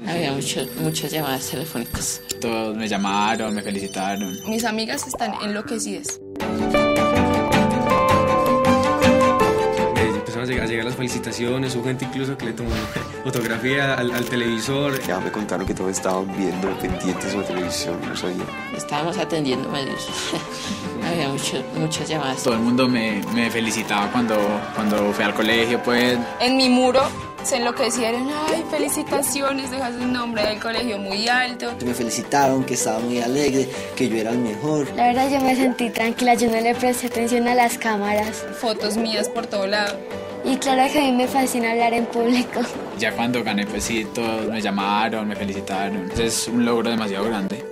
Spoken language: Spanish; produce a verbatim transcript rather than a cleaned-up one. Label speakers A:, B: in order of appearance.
A: Había mucho, muchas llamadas telefónicas.
B: Todos me llamaron, me felicitaron.
C: Mis amigas están enloquecidas.
D: Empezaron a llegar, a llegar las felicitaciones, hubo gente incluso que le tomó fotografía al, al televisor.
E: Ya me contaron que todos estaban viendo pendientes de la televisión, no sabía.
A: Estábamos atendiendo medios. Había mucho, muchas llamadas.
B: Todo el mundo me, me felicitaba cuando, cuando fui al colegio, pues.
C: En mi muro se enloquecieron. Ay, felicitaciones, dejas un nombre del colegio muy alto.
F: Me felicitaron, que estaba muy alegre, que yo era el mejor.
G: La verdad yo me sentí tranquila, yo no le presté atención a las cámaras.
C: Fotos mías por todo lado.
G: Y claro que a mí me fascina hablar en público.
B: Ya cuando gané, pues sí, todos me llamaron, me felicitaron. Es un logro demasiado grande.